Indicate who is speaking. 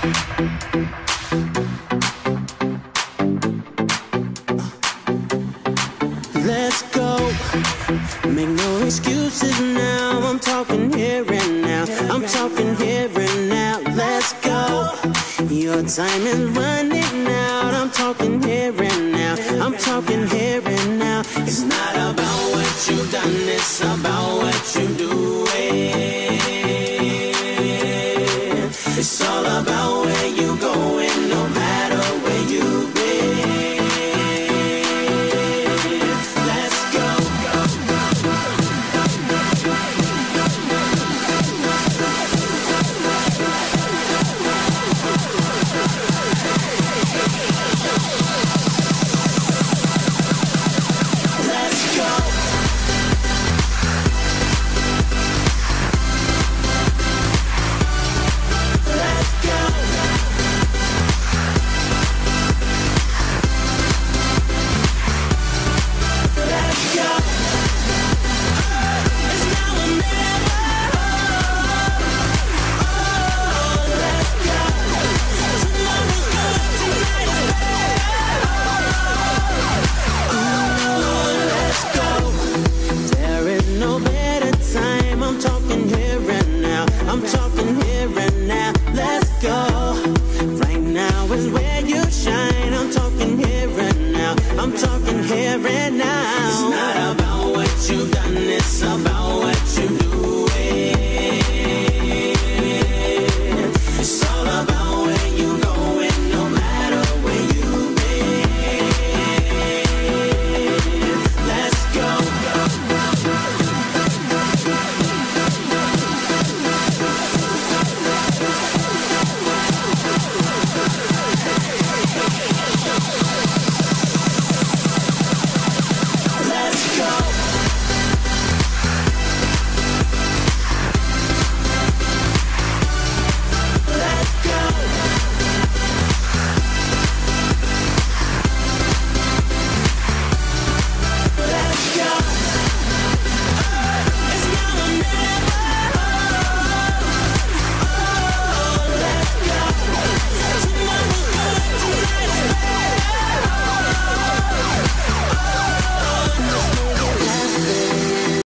Speaker 1: Let's go. Make no excuses now. I'm talking here and now. I'm talking here and now. Let's go. Your time is running out. I'm talking here and now. I'm talking here and now. It's not about what you've done, it's about what you do. It's all about where you going, no matter where you've been. Let's go. Let's go. I'm talking here and now. Let's go. Right now is where